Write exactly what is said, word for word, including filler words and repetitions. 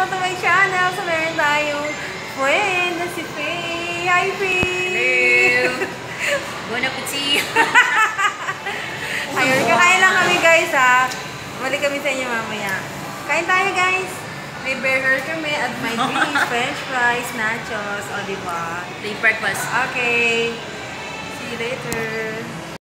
Welcome to my channel. So, meron tayong friend na si Faye. Hi, Faye! Hello! Bon appetit! Ayun, kakain lang kami guys ha. Balik kami sa inyo mamaya. Kain tayo guys. May burger kami at may drinks, french fries, nachos. O, diba? Late breakfast. Okay. See you later.